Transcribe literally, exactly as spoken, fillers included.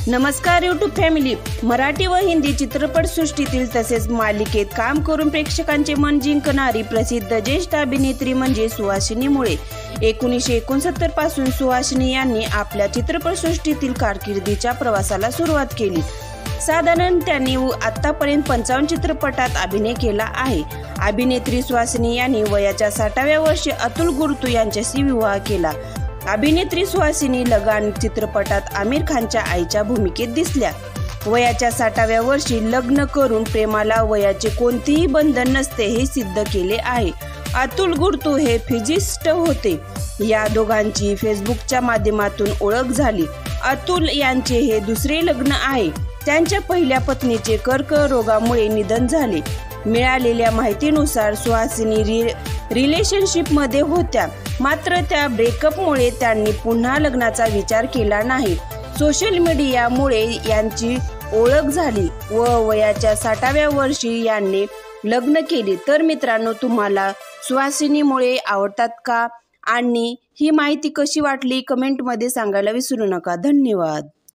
नमस्कार YouTube family. Marathi व हिंदी चित्रपटसृष्टीतील तसेच मालिकेत काम करून प्रेक्षकांचे मन जिंकणारी प्रसिद्ध ज्येष्ठ अभिनेत्री म्हणजे सुहासिनी मुळे। एकोणीसशे एकोणसत्तर पासून सुहासिनी यांनी आपल्या चित्रपटसृष्टीतील कारकिर्दीच्या प्रवासाला सुरुवात केली। साधारण त्यांनी आतापर्यंत पंचावन्न चित्रपटात अभिनय केला आहे। अभिनेत्री सुहासिनी यांनी वयाच्या साठाव्या वर्षी अतुल गुर्तू यांच्याशी विवाह केला। अभिनेत्री सुहासिनी लगान चित्रपटात आमिर खानच्या आईच्या भूमिकेत दिसल्या। वयाच्या साठाव्या वर्षी लग्न करून प्रेमाला वयाचे कोणतेही बंधन नसते हे सिद्ध केले आहे। अतुल गुर्तू हे फिजिस्ट होते। या दोघांची फेसबुकच्या माध्यमातून ओळख झाली। अतुल यांचे हे दुसरे लग्न आहे। त्यांच्या पहिल्या पत्नीचे कर्करोगामुळे निधन झाले। मिळालेल्या माहितीनुसार सुहासिनी रि रिलेशनशिपमध्ये होत्या, मात्र त्या ब्रेकअपमुळे त्यांनी पुन्हा लग्नाचा विचार केला नाही। सोशल मीडियामुळे यांची ओळख झाली व वयाच्या साठाव्या वर्षी यांनी लग्न केले। तर मित्रांनो, तुम्हाला सुहासिनी मुळे आवडतात का आणि ही माहिती कशी वाटली कमेंटमध्ये सांगायला विसरू नका। धन्यवाद।